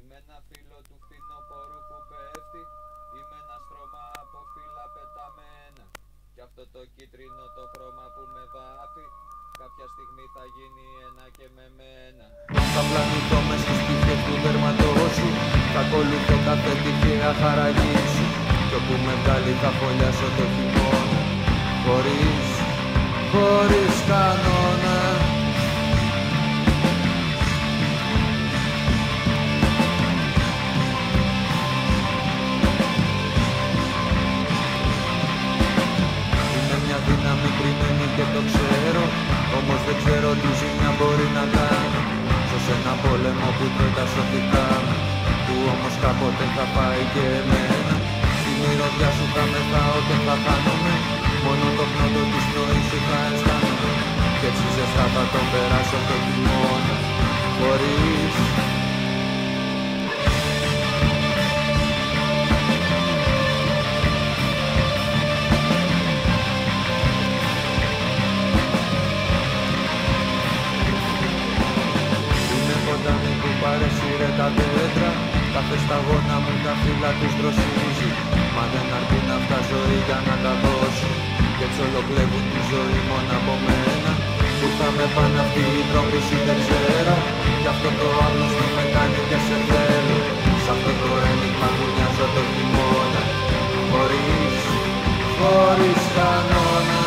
Είμαι ένα φύλλο του φθινοπόρου που πέφτει. Είμαι ένα στρώμα από φύλλα πεταμένα. Κι αυτό το κίτρινο το χρώμα που με βάφει κάποια στιγμή θα γίνει ένα και με μένα. Θα πλανηθώ μες στις τύχες του δέρματός σου. Θα ακολουθώ κάθε τυχαία χαραγή σου. Κι όπου με βγάλει θα φωλιάσω το χειμώνα. Χωρίς κανόνα. Είμαι μια δύναμη κρυμμένη και το ξέρω. Όμως δεν ξέρω τι ζημιά μπορεί να κάνει. Ζω σε ένα πόλεμο που τρώει τα σωτικά μου, που όμως κάποτε θα πάει και εμένα. Στη μυρωδιά σου θα μεθάω και θα χάνομαι. Μόνο το πνότο της πνοής σου θα αισθάνομαι. Κι έτσι ζεστά θα τον περάσω το χειμώνα. Χωρίς ποτάμι που παρεσύρε τα δέντρα. Κάθε σταγόνα μου τα φύλλα τους δροσίζει. Μα δεν αρκεί να φτάσω για να τα δώσω. Κι έτσι ολοκλεύουν τη ζωή μόνο από μένα. Που θα με πάνε αυτή η τρόπηση δεν ξέρω. Κι αυτό το άγνωστο με κάνει και σε θέλω. Σ' αυτό το ένιγμα που μοιάζω το χειμώνα. Χωρίς κανόνα.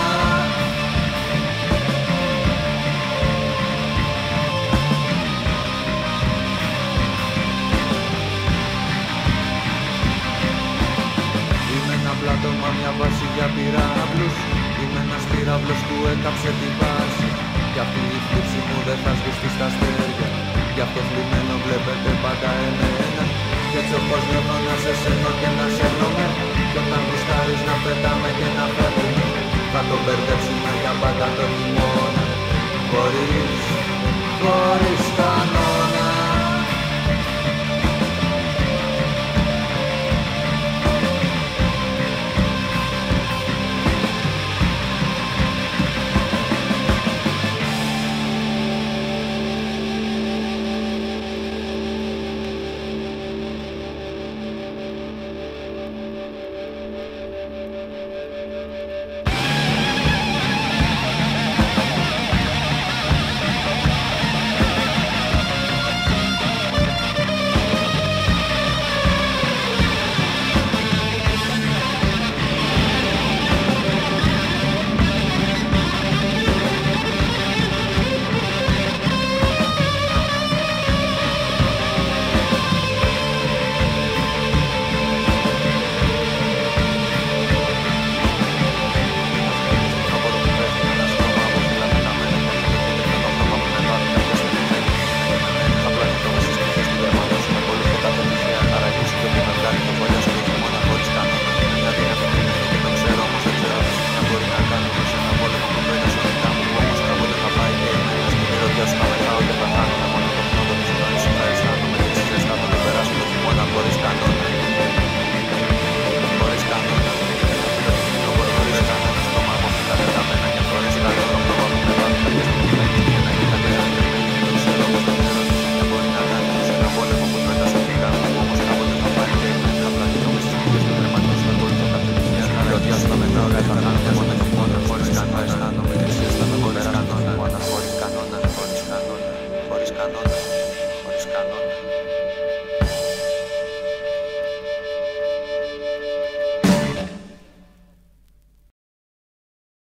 Πλάτωμα μια βάση για πυράβλους. Είμαι ένας πυράβλος που έκαψε τη βάση. Κι αυτή η θλίψη μου δεν θα σβηστεί στα αστέρια. Γι' αυτό θλιμμένο βλέπετε πάντα εμένα. Κι έτσι όπως νιώθω να σε σένω και να σένομαι. Κι όταν γουστάρεις να πετάμε και να φεύγουμε, θα το μπερδέψουμε για πάντα το χειμώνα. Χωρίς κανόνα. Χωρίς κανόνα.